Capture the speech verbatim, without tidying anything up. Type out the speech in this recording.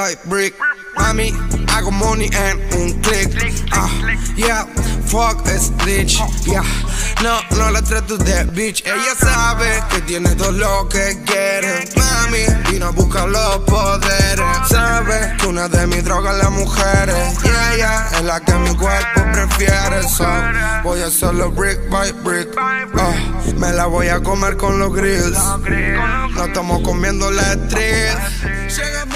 by brick. Mami, hago money en un click. Ah, yeah, fuck this bitch. Yeah, no, no la trato de bitch. Ella sabe que tiene todo lo que quiere. Mami, vino a buscar los poderes. Sabe que una de mis drogas es las mujeres. Y ella es la que mi cuerpo prefiere. So, voy a hacerlo brick by brick. Oh, me la voy a comer con los grills. No estamos comiendo la street.